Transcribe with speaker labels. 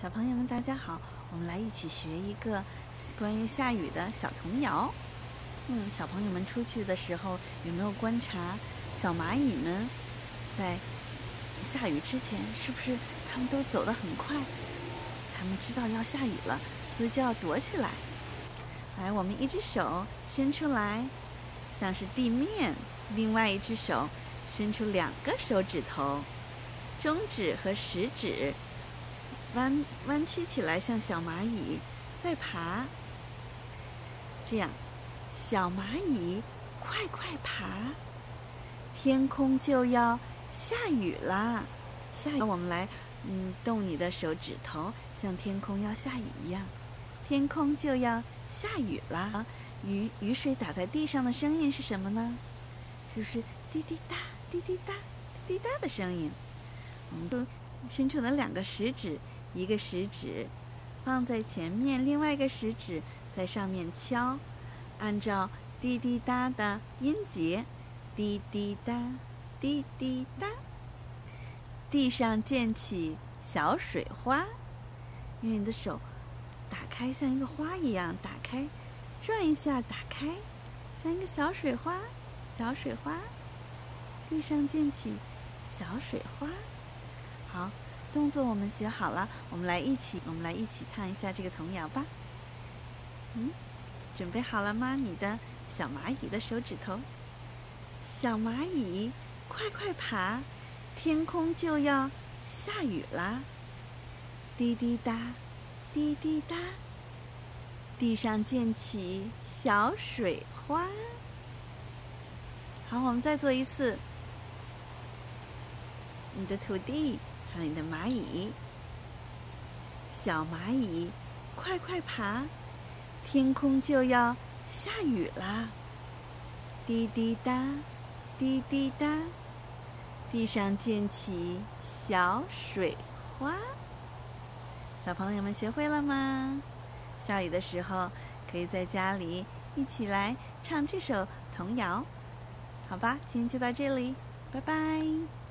Speaker 1: 小朋友们，大家好！我们来一起学一个关于下雨的小童谣。小朋友们出去的时候，有没有观察小蚂蚁们在下雨之前，是不是它们都走得很快？它们知道要下雨了，所以就要躲起来。来，我们一只手伸出来，像是地面；另外一只手伸出2个手指头，中指和食指弯曲起来，像小蚂蚁在爬。这样，小蚂蚁快快爬，天空就要下雨啦！我们来动你的手指头，像天空要下雨一样。天空就要下雨啦！雨水打在地上的声音是什么呢？就是滴滴答、滴滴答、滴滴答的声音。我们就伸出了2个食指，一个食指放在前面，另外一个食指在上面敲，按照滴滴答的音节，滴滴答，滴滴答。地上溅起小水花，用你的手打开，像一个花一样打开，转一下，打开，像一个小水花，小水花。地上溅起小水花。好，动作我们学好了，我们来一起唱一下这个童谣吧。准备好了吗？你的小蚂蚁的手指头。小蚂蚁快快爬，天空就要下雨啦！滴滴答，滴滴答，地上溅起小水花。好，我们再做一次。你的土地还有你的蚂蚁。小蚂蚁快快爬，天空就要下雨啦！滴滴答，滴滴答，地上溅起小水花。小朋友们学会了吗？下雨的时候可以在家里一起来唱这首童谣，好吧？今天就到这里，拜拜。